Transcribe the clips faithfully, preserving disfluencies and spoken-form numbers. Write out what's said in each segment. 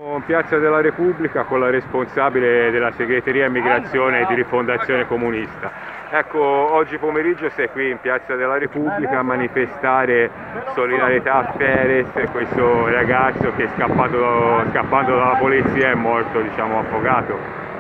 In Piazza della Repubblica con la responsabile della segreteria immigrazione e di rifondazione comunista. Ecco, oggi pomeriggio sei qui in Piazza della Repubblica a manifestare solidarietà a Perez, questo ragazzo che è scappato, scappando dalla polizia è morto, diciamo, affogato.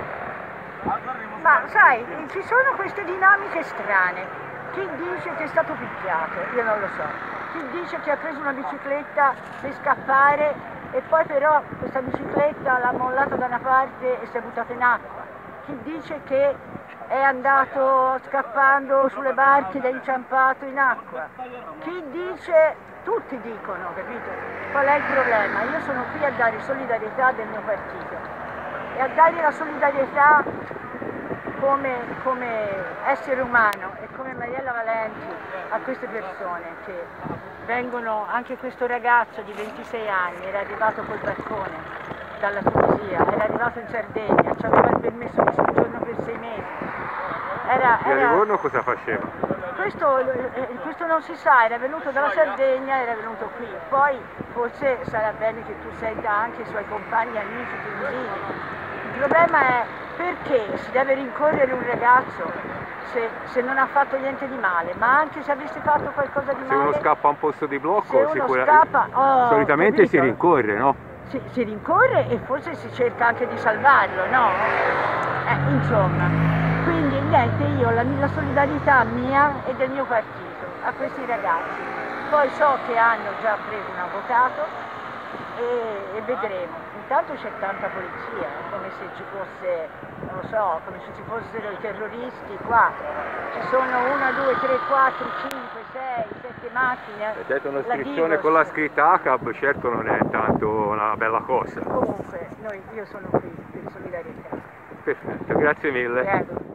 Ma sai, ci sono queste dinamiche strane. Chi dice che è stato picchiato? Io non lo so. Chi dice che ha preso una bicicletta per scappare e poi però questa bicicletta l'ha mollata da una parte e si è buttata in acqua. Chi dice che è andato scappando sulle barche ed è inciampato in acqua. Chi dice, tutti dicono, capito? Qual è il problema? Io sono qui a dare solidarietà del mio partito e a dare la solidarietà come, come essere umano e come Mariella Valenti a queste persone che vengono, anche questo ragazzo di ventisei anni era arrivato col barcone dalla Tunisia, era arrivato in Sardegna, aveva il permesso di soggiorno per sei mesi. Era, E a era... Livorno cosa faceva? Questo, eh, questo non si sa, era venuto dalla Sardegna, era venuto qui. Poi forse sarà bene che tu senta anche i suoi compagni, amici, tunisini. Il problema è perché si deve rincorrere un ragazzo se, se non ha fatto niente di male, ma anche se avesse fatto qualcosa di male. Se uno scappa a un posto di blocco, se uno sicuramente scappa, oh, solitamente capito? si rincorre, no? Si, si rincorre e forse si cerca anche di salvarlo, no? Eh, insomma, quindi niente, io la, la solidarietà mia e del mio partito a questi ragazzi. Poi so che hanno già preso un avvocato e, e vedremo. Intanto c'è tanta polizia, come se ci fosse, non lo so, come se ci fossero i terroristi qua. Ci sono una, due, tre, quattro, cinque, sei, sette macchine. E detto un'iscrizione con la scritta A C A B, certo non è tanto una bella cosa. Comunque, noi, io sono qui per solidarietà. Perfetto, grazie mille. Prego.